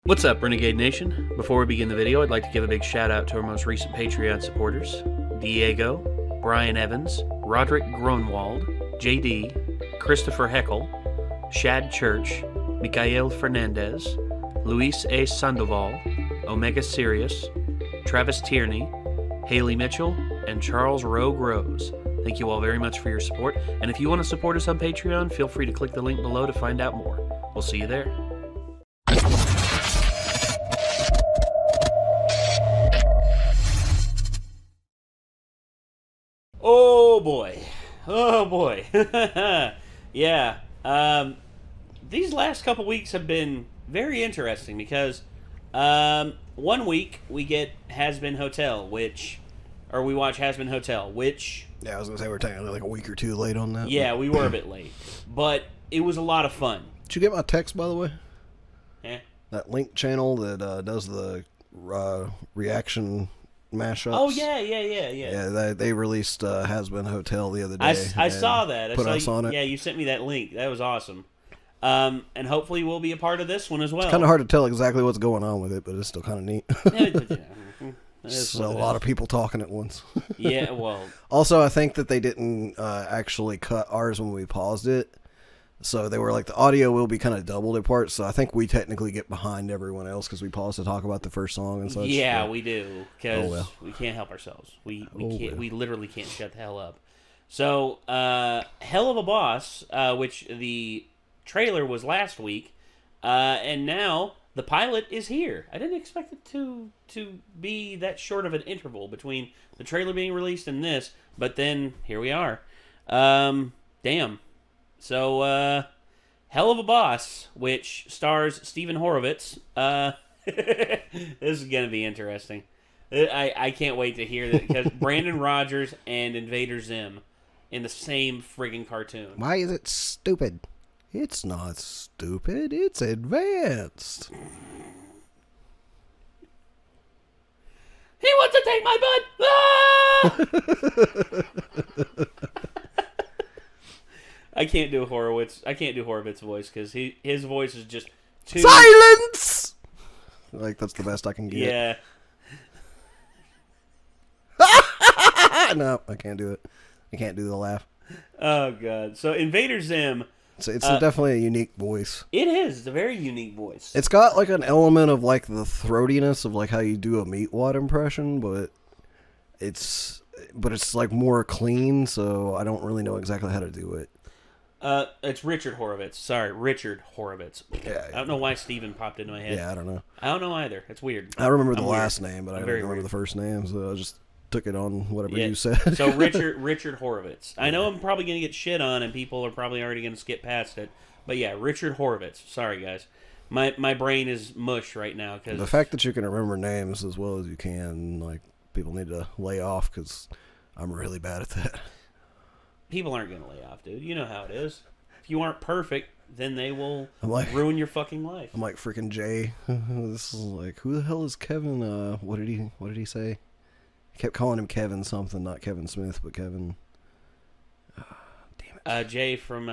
What's up, Renegade Nation? Before we begin the video, I'd like to give a big shout out to our most recent Patreon supporters: Diego, Brian Evans, Roderick Gronwald, JD, Christopher Heckel, Shad Church, Mikael Fernandez, Luis A. Sandoval, Omega Sirius, Travis Tierney, Haley Mitchell, and Charles Rogue Rose. Thank you all very much for your support, and if you want to support us on Patreon, feel free to click the link below to find out more. We'll see you there. Oh boy. Oh boy. Yeah. These last couple weeks have been very interesting because 1 week we get Has Been Hotel, we watch Has Been Hotel, which... Yeah, I was going to say we're technically like a week or two late on that. Yeah, we were a bit late. But it was a lot of fun. Did you get my text, by the way? Yeah. That link channel that does the reaction mashups. Oh, yeah. Yeah, they released Has Been Hotel the other day. I saw that. Put us on it. Yeah, you sent me that link. That was awesome. And hopefully we'll be a part of this one as well. It's kind of hard to tell exactly what's going on with it, but it's still kind of neat. So a lot of people talking at once. Yeah, well. Also, I think that they didn't actually cut ours when we paused it. So they were like, the audio will be kind of doubled apart. So I think we technically get behind everyone else because we paused to talk about the first song and such. Yeah, but we do. Because we can't help ourselves. We literally can't shut the hell up. So, Hell of a Boss, which the trailer was last week, and now the pilot is here. I didn't expect it to be that short of an interval between the trailer being released and this, but then here we are. Damn. So, Hell of a Boss, which stars Stephen Horowitz. This is going to be interesting. I can't wait to hear that, because Brandon Rogers and Invader Zim in the same friggin' cartoon. Why is it stupid? It's not stupid. It's advanced. He wants to take my butt! Ah! I can't do Horowitz. I can't do Horowitz's voice because his voice is just too... Silence! Like, that's the best I can get. Yeah. No, I can't do it. I can't do the laugh. Oh, God. So, Invader Zim... It's definitely a unique voice. It is. It's a very unique voice. It's got, like, an element of, like, the throatiness of, like, how you do a Meatwad impression, but it's like, more clean, so I don't really know exactly how to do it. It's Richard Horowitz. Sorry, Richard Horowitz. Yeah. I don't know why Steven popped into my head. Yeah, I don't know. I don't know either. It's weird. I remember the last name, but I don't remember weird. the first name, so I just took it on whatever you said. So Richard Horowitz. I know I'm probably going to get shit on, and people are probably already going to skip past it. But yeah, Richard Horowitz. Sorry, guys. My brain is mush right now. Cause the fact that you can remember names as well as you can, like, people need to lay off, because I'm really bad at that. People aren't going to lay off, dude. You know how it is. If you aren't perfect, then they will ruin your fucking life. I'm like freaking Jay. This is like, who the hell is Kevin? What did he say? He kept calling him Kevin something, not Kevin Smith, but Kevin. Damn it. Jay from.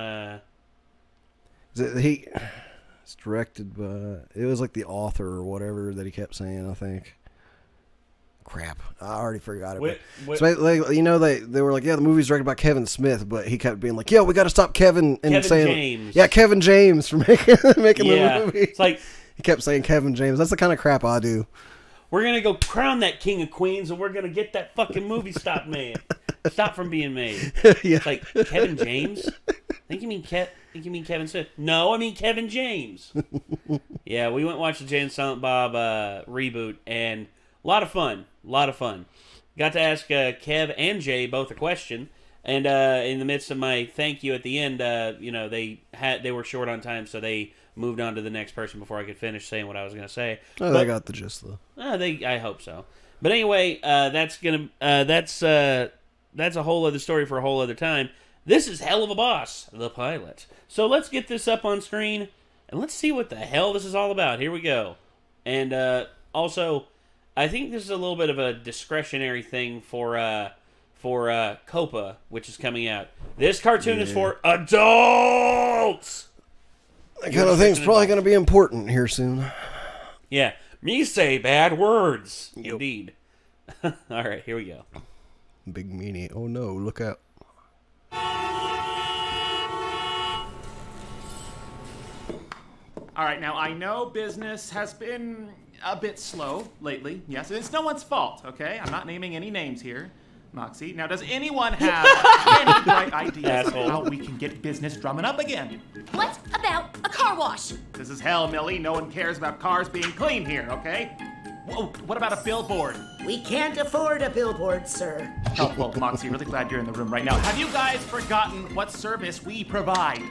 It's directed by. It was like the author or whatever that he kept saying. I think. Crap, I already forgot it. So, like, you know, they were like, yeah, the movie's directed by Kevin Smith, but he kept being like, yeah, we got to stop Kevin and saying, James. Yeah, Kevin James for making the movie. It's like he kept saying Kevin James. That's the kind of crap I do. We're gonna go crown that King of Queens, and we're gonna get that fucking movie stopped from being made. Yeah. It's like Kevin James. Think you mean Kevin Smith? No, I mean Kevin James. Yeah, we went and watched the Jay and Silent Bob reboot, and a lot of fun. Got to ask Kev and Jay both a question, and in the midst of my thank you at the end, you know, they were short on time, so they moved on to the next person before I could finish saying what I was going to say. Oh, they got the gist though. I hope so. But anyway, that's a whole other story for a whole other time. This is Hell of a Boss, the pilot. So let's get this up on screen and let's see what the hell this is all about. Here we go. And also, I think this is a little bit of a discretionary thing for Copa, which is coming out. This cartoon is for adults. That kind of thing's probably going to be important here soon. Yeah. Me say bad words. Yep. Indeed. All right, here we go. Big meanie. Oh no, look out. All right, now I know business has been a bit slow lately. Yes, it's no one's fault, okay? I'm not naming any names here. Moxie, now does anyone have any bright ideas on how we can get business drumming up again? What about a car wash? This is hell, Millie. No one cares about cars being clean here, okay? Whoa, what about a billboard? We can't afford a billboard, sir. Oh, well, Moxie, really glad you're in the room right now. Have you guys forgotten what service we provide?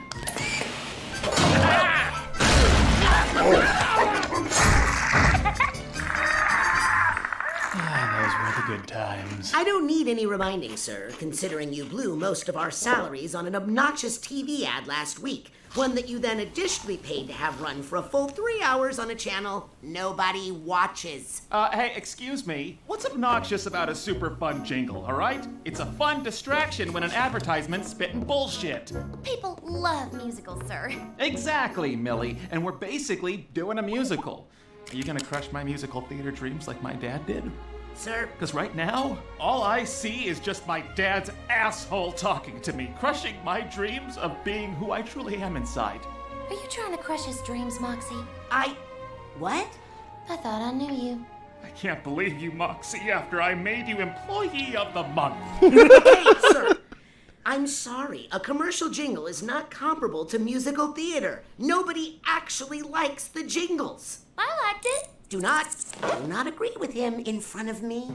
Those were the good times. I don't need any reminding, sir, considering you blew most of our salaries on an obnoxious TV ad last week. One that you then additionally paid to have run for a full 3 hours on a channel nobody watches. Hey, excuse me. What's obnoxious about a super fun jingle, all right? It's a fun distraction when an advertisement's spitting bullshit. People love musicals, sir. Exactly, Millie. And we're basically doing a musical. Are you gonna crush my musical theater dreams like my dad did? Sir? Because right now, all I see is just my dad's asshole talking to me, crushing my dreams of being who I truly am inside. Are you trying to crush his dreams, Moxie? What? I thought I knew you. I can't believe you, Moxie, after I made you Employee of the Month. Hey, sir. I'm sorry. A commercial jingle is not comparable to musical theater. Nobody actually likes the jingles. I liked it. Do not agree with him in front of me.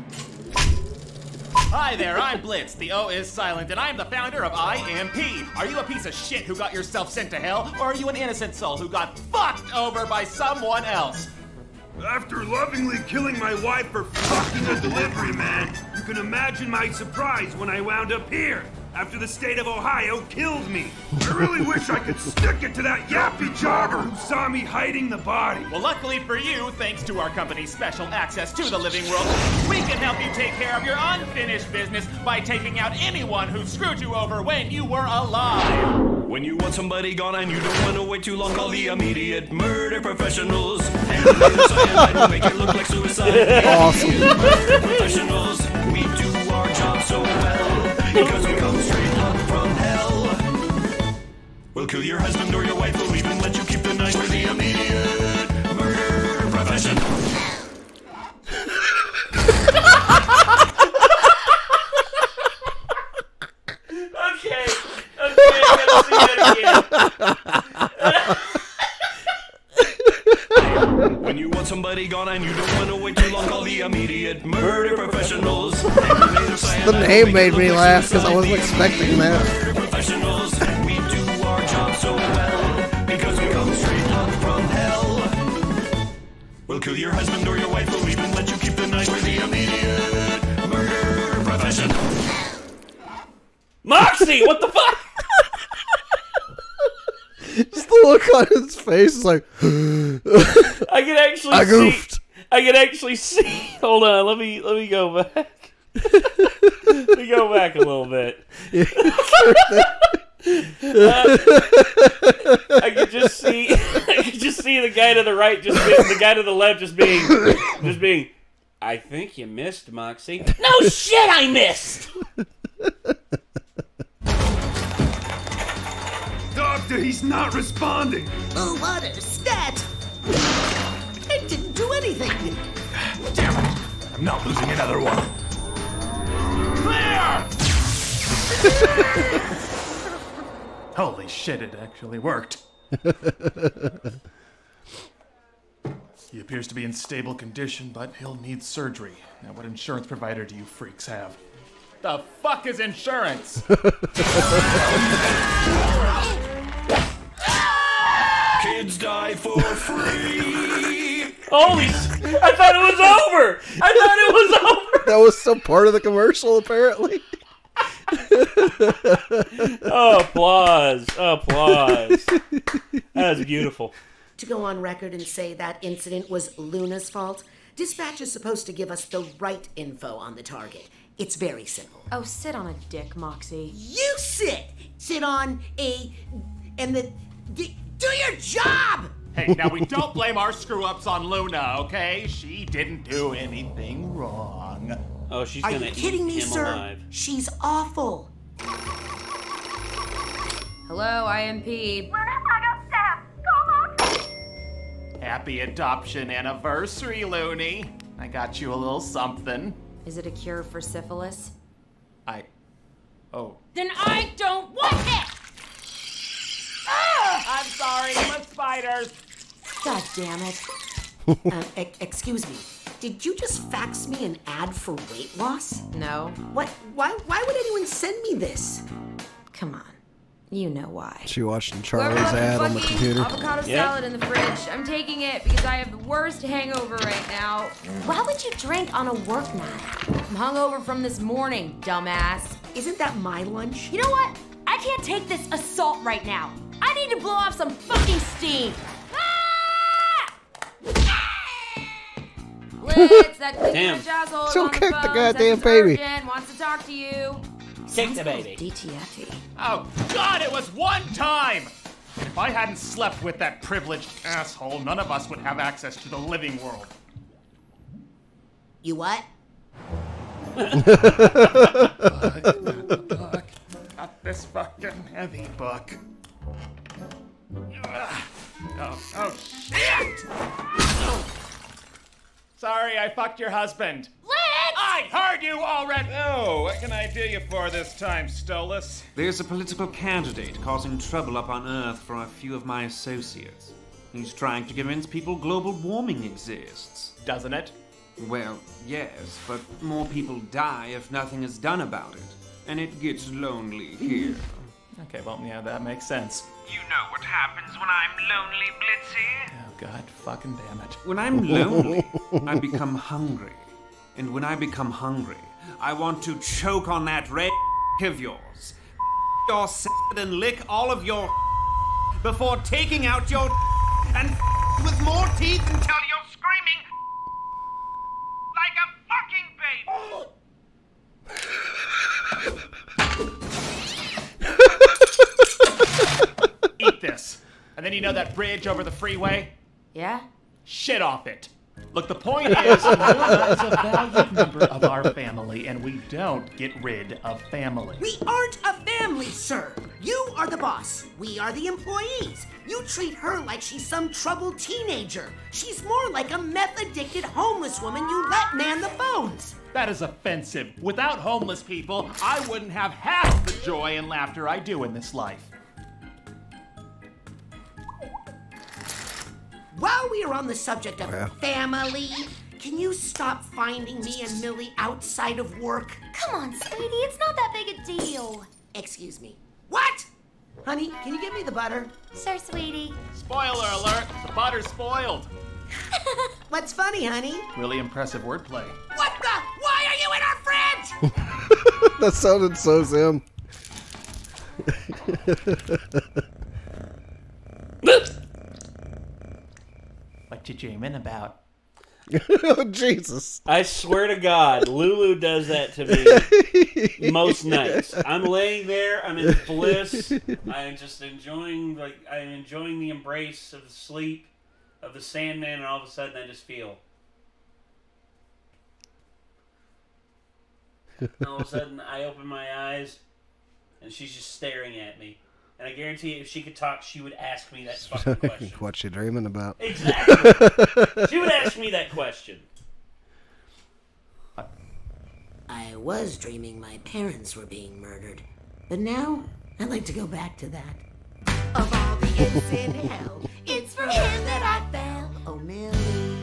Hi there, I'm Blitz. The O is silent, and I'm the founder of IMP. Are you a piece of shit who got yourself sent to hell, or are you an innocent soul who got fucked over by someone else? After lovingly killing my wife for fucking a delivery man, you can imagine my surprise when I wound up here, after the state of Ohio killed me. I really wish I could stick it to that yappy jogger who saw me hiding the body. Well, luckily for you, thanks to our company's special access to the living world, we can help you take care of your unfinished business by taking out anyone who screwed you over when you were alive. When you want somebody gone and you don't want to wait too long, call the immediate murder professionals. And the cyanide will make it look like suicide. Awesome. Murder professionals, we do our job so well because we come straight up from hell. We'll kill your husband or your wife, we'll even let you keep the knife. We're the immediate murder professionals. When you want somebody gone and you don't want to wait too long, call the immediate murder professionals. The name made me laugh because I wasn't expecting that. Murder professionals, we do our job so well because we come straight up from hell. We'll kill your husband or your wife, we'll even let you keep the knife. We're the immediate murder professionals. Moxie, what the fuck? Just the look on his face is like, I can actually goofed. I can actually see. Hold on, let me go back. Let me go back a little bit. I could just see the guy to the right, the guy to the left, just being. I think you missed, Moxie. No shit, I missed. Doctor, he's not responding. Oh, what a stat! It didn't do anything. Damn it! I'm not losing another one. Clear! Holy shit, it actually worked. He appears to be in stable condition, but he'll need surgery. Now, what insurance provider do you freaks have? The fuck is insurance? Kids die for free. Holy! I thought it was over. I thought it was over. That was some part of the commercial, apparently. Oh, applause! Applause! That was beautiful. To go on record and say that incident was Luna's fault, dispatch is supposed to give us the right info on the target. It's very simple. Oh, sit on a dick, Moxie. You sit on a... and the... do your job! Hey, now we don't blame our screw-ups on Luna, okay? She didn't do anything wrong. Oh, she's Are gonna you eat kidding me, him sir? alive. She's awful. Hello, IMP. Happy adoption anniversary, Looney. I got you a little something. Is it a cure for syphilis? Oh. Then I don't want it! Ah! I'm sorry, my spiders. God damn it. Excuse me. Did you just fax me an ad for weight loss? No. What? Why would anyone send me this? Come on. You know why. She watching Charlie's ad on the computer. Avocado salad in the fridge. I'm taking it because I have the worst hangover right now. Why would you drink on a work night? I'm hungover from this morning, dumbass. Isn't that my lunch? You know what? I can't take this assault right now. I need to blow off some fucking steam. Blitz, that Damn. asshole is So on the kick the phone, goddamn says it's baby. urgent, wants to talk to you. Take the baby. DTF-y. Oh, God, it was one time! If I hadn't slept with that privileged asshole, none of us would have access to the living world. You what? Book. Not this fucking heavy book. Oh, shit! Sorry, I fucked your husband. I heard you already! Oh, what can I do you for this time, Stolas? There's a political candidate causing trouble up on Earth for a few of my associates. He's trying to convince people global warming exists. Doesn't it? Well, yes, but more people die if nothing is done about it. And it gets lonely here. Okay, well, yeah, that makes sense. You know what happens when I'm lonely, Blitzy? Oh, God fucking damn it. When I'm lonely, I become hungry. And when I become hungry, I want to choke on that red of yours, your salad and lick all of your before taking out your and with more teeth until you're screaming like a fucking baby. Eat this. And then you know that bridge over the freeway? Yeah? Shit off it. Look, the point is, Luna is a valued member of our family, and we don't get rid of family. We aren't a family, sir. You are the boss. We are the employees. You treat her like she's some troubled teenager. She's more like a meth-addicted homeless woman you let man the phones. That is offensive. Without homeless people, I wouldn't have half the joy and laughter I do in this life. While we are on the subject of family, can you stop finding me and Millie outside of work? Come on, sweetie, it's not that big a deal. Excuse me. What? Honey, can you give me the butter? Sure, sweetie. Spoiler alert, the butter's spoiled. What's funny, honey? Really impressive wordplay. What the? Why are you in our fridge? That sounded so Zim. What you dreaming about? Oh, Jesus. I swear to God, Lulu does that to me most nights. I'm laying there, I'm in bliss. I'm just enjoying, the embrace of the sleep of the Sandman, and all of a sudden I just feel. And all of a sudden I open my eyes, and she's just staring at me. And I guarantee you, if she could talk, she would ask me that fucking question. What you dreaming about? Exactly. She would ask me that question. I was dreaming my parents were being murdered. But now, I'd like to go back to that. Of all the ends in hell, it's for him that I fell. Oh, Millie.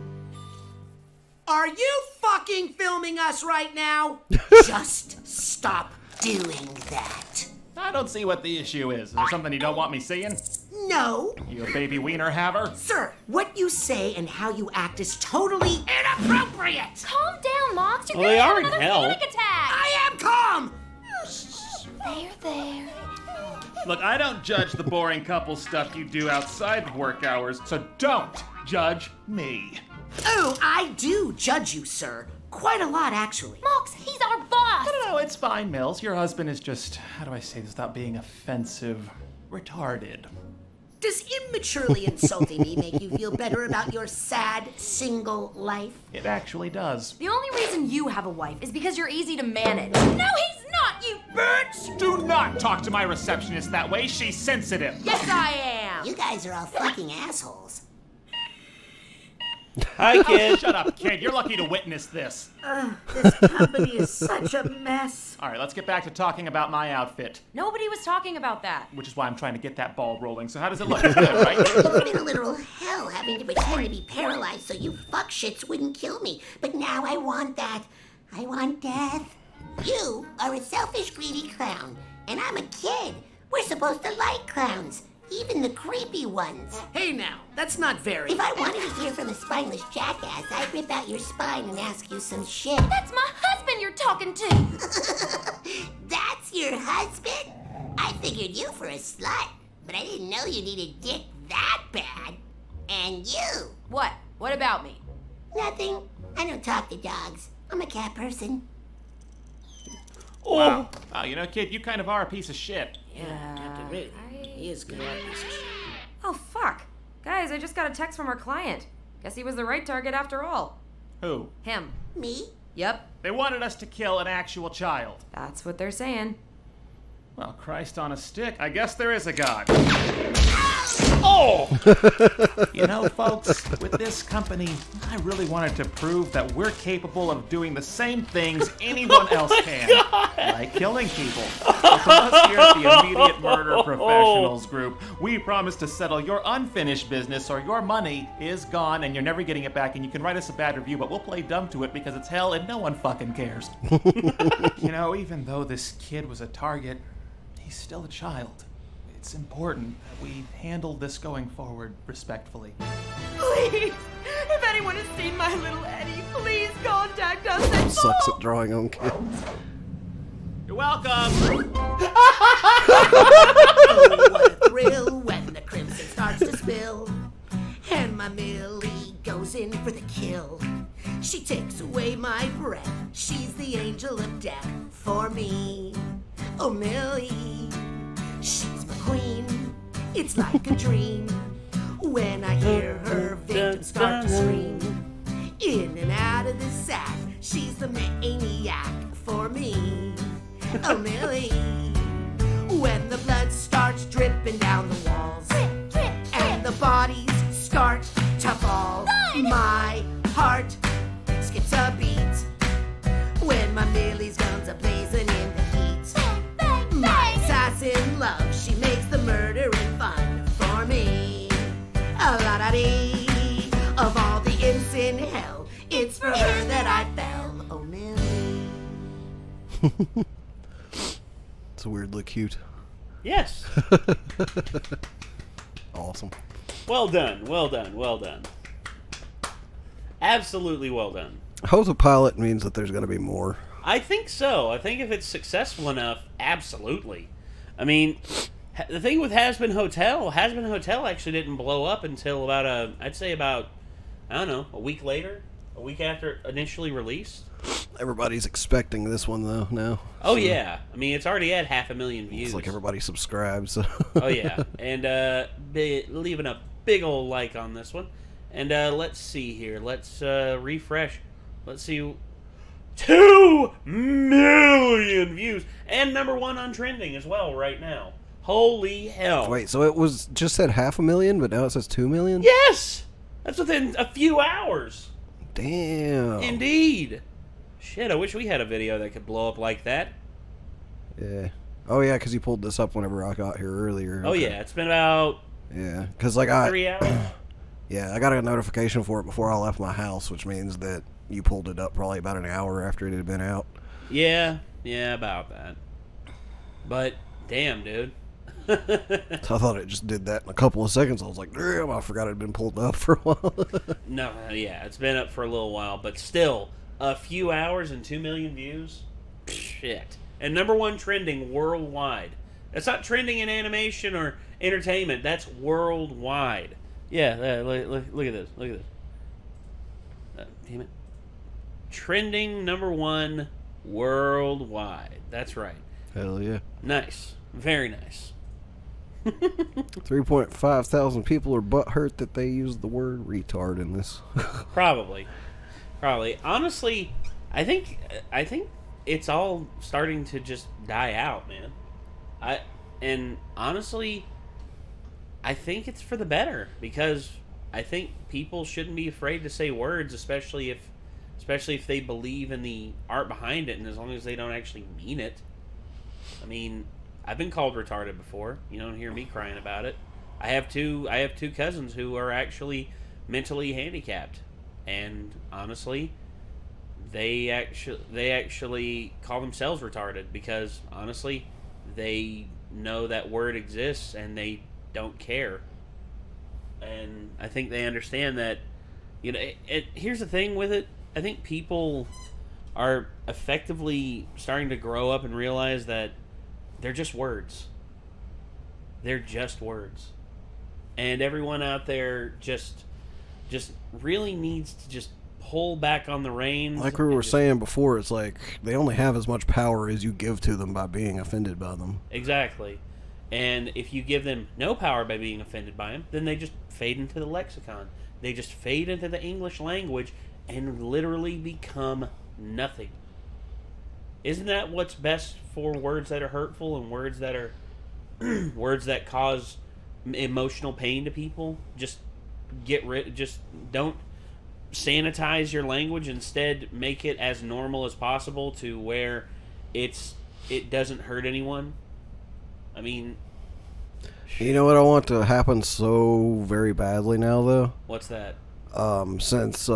Are you fucking filming us right now? Just stop doing that. I don't see what the issue is. Is there something you don't want me seeing? No. You a baby wiener haver? Sir, what you say and how you act is totally inappropriate. Calm down, Mox. You're Well, they gonna are have in another hell. panic attack. I am calm. There. Look, I don't judge the boring couple stuff you do outside of work hours, so don't judge me. Oh, I do judge you, sir. Quite a lot, actually. Mox, he's our boss. No, it's fine, Mills. Your husband is just, how do I say this without being offensive? Retarded. Does immaturely insulting me make you feel better about your sad, single life? It actually does. The only reason you have a wife is because you're easy to manage. No, he's not, you bitch! Do not talk to my receptionist that way. She's sensitive. Yes, I am. You guys are all fucking assholes. Hi, kid. Shut up, kid. You're lucky to witness this. This company is such a mess. All right, let's get back to talking about my outfit, Nobody was talking about that. which is why I'm trying to get that ball rolling. So how does it look? It's good, right? It's been a literal hell having to pretend to be paralyzed so you fuckshits wouldn't kill me. But now I want that. I want death. You are a selfish, greedy clown, and I'm a kid. We're supposed to like clowns, even the creepy ones. Hey now, that's not very... If I wanted to hear from a spineless jackass, I'd rip out your spine and ask you some shit. That's my husband you're talking to. That's your husband? I figured you for a slut, but I didn't know you needed dick that bad. And you? What? What about me? Nothing. I don't talk to dogs. I'm a cat person. Wow. Wow, you know, kid, you kind of are a piece of shit. Yeah, Captain Ridley. He is kind of a piece of shit. Oh, fuck. Guys, I just got a text from our client. Guess he was the right target after all. Who? Him. Me? Yep. They wanted us to kill an actual child. That's what they're saying. Well, Christ on a stick. I guess there is a God. Oh! You know, folks, with this company, I really wanted to prove that we're capable of doing the same things anyone else can. Like killing people. But from us here at the Immediate Murder Professionals Group, we promise to settle your unfinished business or your money is gone and you're never getting it back and you can write us a bad review, but we'll play dumb to it because it's hell and no one fucking cares. You know, even though this kid was a target, he's still a child. It's important that we handle this going forward respectfully. Please, if anyone has seen my little Eddie, please contact us. That's Sucks all. at drawing on kids. You're welcome! Oh, what a thrill when the crimson starts to spill. And my Millie goes in for the kill. She takes away my breath. She's the angel of death for me. Oh, Millie, she's my queen. It's like a dream when I hear her victims start to scream. In and out of the sack, she's the maniac for me. Oh, Millie, when the blood starts dripping down the walls and the bodies start to fall, my heart skips a beat when my Millie's guns are blazing in the heat. My assassin love, she makes the murdering fun for me. A la da dee, of all the imps in hell, it's for her that I fell. Oh, Millie. It's weirdly cute. Yes. Awesome. Well done. Well done. Well done. Absolutely well done. I hope the pilot means that there's going to be more. I think so. I think if it's successful enough, absolutely. I mean, the thing with Hazbin Hotel actually didn't blow up until about I'd say about, I don't know, a week later, a week after initially released. Everybody's expecting this one though now. Oh so yeah, I mean it's already had 500,000 views. It's like everybody subscribes. So. Oh yeah, and leaving a big old like on this one. And let's see here. Let's refresh. Let's see. 2 million views and #1 on trending as well right now. Holy hell! Wait, so it was just said 500,000, but now it says 2 million? Yes, that's within a few hours. Damn. Indeed. Shit, I wish we had a video that could blow up like that. Yeah. Oh yeah, because you pulled this up whenever I got here earlier. Oh yeah, it's been about. Yeah, because like 3 hours. Yeah, I got a notification for it before I left my house, which means that you pulled it up probably about an hour after it had been out. Yeah, about that. But, damn, dude. So I thought it just did that in a couple of seconds. I was like, damn, I forgot it had been pulled up for a while. No, yeah, it's been up for a little while, but still, a few hours and 2 million views? Shit. And #1 trending worldwide. That's not trending in animation or entertainment. That's worldwide. Yeah, look at this. Look at this. Damn it. Trending #1 worldwide. That's right. Hell yeah. Nice. Very nice. 3.5 thousand people are butthurt that they use the word retard in this. Probably. Honestly, I think it's all starting to just die out, man. Honestly, I think it's for the better, because I think people shouldn't be afraid to say words, especially if they believe in the art behind it, and as long as they don't actually mean it. I mean, I've been called retarded before. You don't hear me crying about it. I have two cousins who are actually mentally handicapped, and honestly, they actually call themselves retarded because honestly, they know that word exists and they don't care. And I think they understand that. You know, here's the thing with it. I think people are effectively starting to grow up and realize that they're just words. They're just words. And everyone out there just really needs to just pull back on the reins. Like we were saying before, it's like they only have as much power as you give to them by being offended by them. Exactly. And if you give them no power by being offended by them, then they just fade into the lexicon. They just fade into the English language and literally become nothing. Isn't that what's best for words that are hurtful and words that are words that cause emotional pain to people? Just don't sanitize your language. Instead, make it as normal as possible to where it doesn't hurt anyone. I mean, you know what I want to happen so very badly now, though? What's that? Since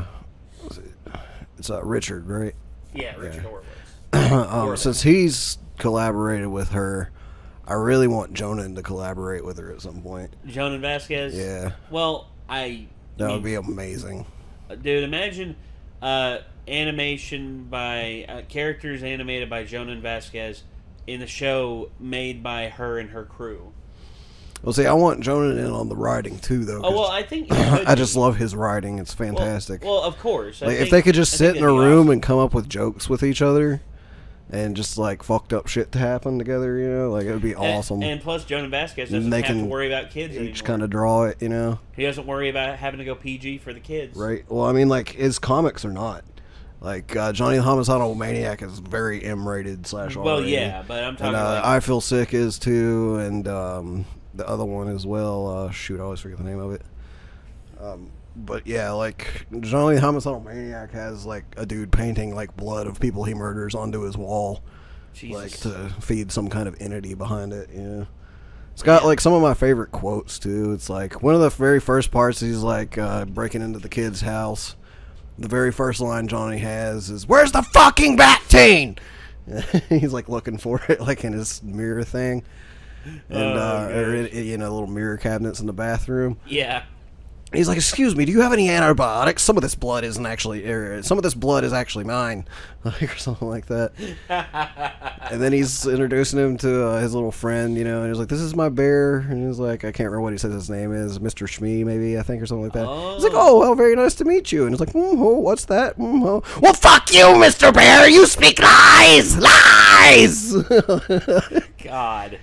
it's Richard, right? Yeah, Richard Horowitz. Since he's collaborated with her, I really want Jonan to collaborate with her at some point. Jonan Vasquez? Yeah. Well, that would be amazing. Dude, imagine animation by characters animated by Jonan Vasquez in the show made by her and her crew. Well, see, I want Jonan in on the writing too, though. Oh well, I think I just love his writing; it's fantastic. Well, of course. Like, if they could just sit in a room and come up with jokes with each other, and just like fucked up shit to happen together, you know, like it would be awesome. And plus, Jonan Vasquez doesn't have to worry about kids anymore. Each kind of draw it, you know. He doesn't worry about having to go PG for the kids. Right. Well, I mean, like his comics are not. Like Johnny the Homicidal Maniac is very M-rated / R. Well, yeah, but I'm talking about I Feel Sick is too, and the other one as well. Shoot, I always forget the name of it. But yeah, like Johnny the Homicidal Maniac has like a dude painting like blood of people he murders onto his wall, Jesus. Like to feed some kind of entity behind it. Yeah. It's got like some of my favorite quotes too. It's like one of the very first parts. He's like breaking into the kid's house. The very first line Johnny has is, "Where's the fucking Bat-Teen?" He's like looking for it, like in his mirror thing, and or in, little mirror cabinets in the bathroom. Yeah. He's like, "Excuse me, do you have any antibiotics? Some of this blood isn't actually, some of this blood is actually mine," like, or something like that. And then he's introducing him to his little friend, and he's like, "This is my bear," and he's like, I can't remember what he says his name is, Mr. Shmee, maybe, I think, or something like that. He's like, "Oh, well, very nice to meet you," and he's like, "Oh, what's that? Oh. Well, fuck you, Mr. Bear! You speak lies, lies!" God.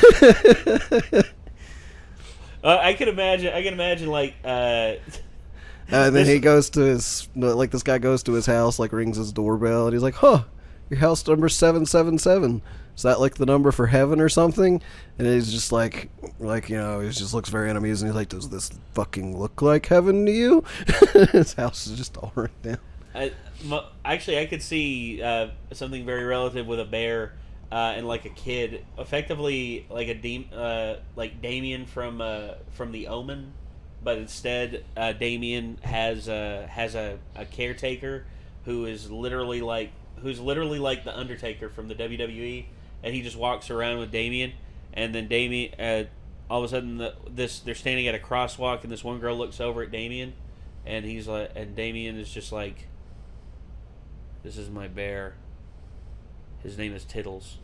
I can imagine, like, and then he goes to his, like, this guy goes to his house, like, rings his doorbell, and he's like, "Huh, your house number 777. Is that, like, the number for heaven or something?" And he's just like, he just looks very unamused, and he's like, "Does this fucking look like heaven to you?" His house is just all run down. Actually, I could see something very relative with a bear and like a kid, effectively like like Damien from The Omen, but instead Damien has a caretaker who's literally like the Undertaker from the WWE, and he just walks around with Damien, and then Damien all of a sudden they're standing at a crosswalk, and this one girl looks over at Damien, and Damien is just like, "This is my bear. His name is Tittles."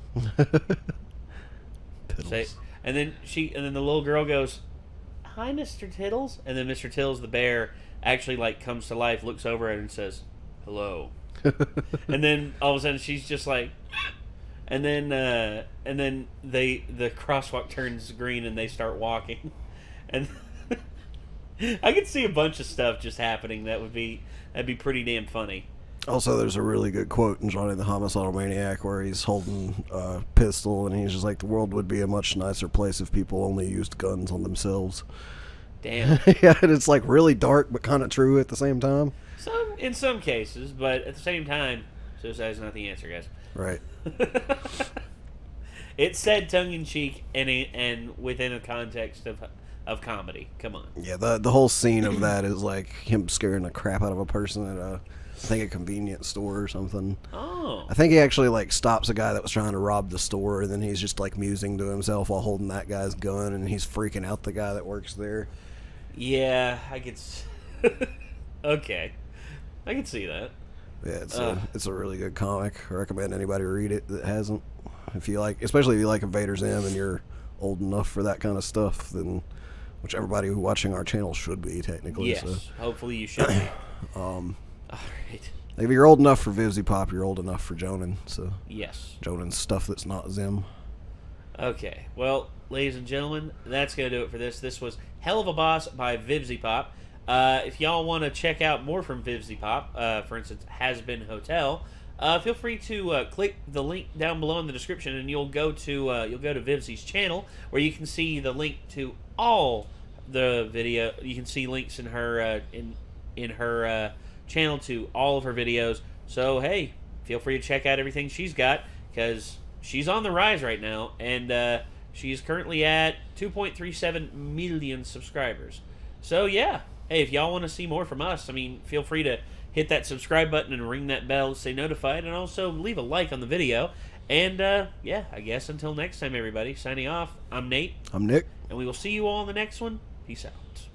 Tittles. And then the little girl goes, "Hi, Mr. Tittles," and then Mr. Tittles, the bear, actually like comes to life, looks over at her and says, "Hello." And then all of a sudden she's just like, And then the crosswalk turns green and they start walking, and I could see a bunch of stuff just happening. That'd be pretty damn funny. Also, there's a really good quote in Johnny the Homicidal Maniac where he's holding a pistol and he's just like, the world would be a much nicer place if people only used guns on themselves. Damn. Yeah, and it's like really dark but kind of true at the same time. In some cases, but at the same time, suicide's not the answer, guys. Right. It's said tongue-in-cheek and within a context of comedy. Come on. Yeah, the whole scene of that is like him scaring the crap out of a person at a convenience store or something. Oh. I think he actually like stops a guy that was trying to rob the store, and then he's just like musing to himself while holding that guy's gun, and he's freaking out the guy that works there. Yeah, I could. Okay, I can see that. Yeah, it's a really good comic. I recommend anybody read it that hasn't. If you like, especially if you like Invader Zim and you're old enough for that kind of stuff, then which everybody who watching our channel should be technically. Yes, so. hopefully you should be. All right. If you're old enough for Vivzy Pop, you're old enough for Jonan. So yes, Jonan's stuff that's not Zim. Okay, well, ladies and gentlemen, that's gonna do it for this. This was Hell of a Boss by Vivzy Pop. If y'all want to check out more from Vivzy Pop, for instance, Has Been Hotel, feel free to click the link down below in the description, and you'll go to Vivzy's channel, where you can see the link to all the video. You can see links in her in her channel to all of her videos. So hey, feel free to check out everything she's got, because she's on the rise right now, and she's currently at 2.37 million subscribers. So yeah. Hey, if y'all want to see more from us, I mean, feel free to hit that subscribe button and ring that bell to stay notified, and also leave a like on the video. And, yeah, I guess until next time, everybody, signing off, I'm Nate. I'm Nick. And we will see you all in the next one. Peace out.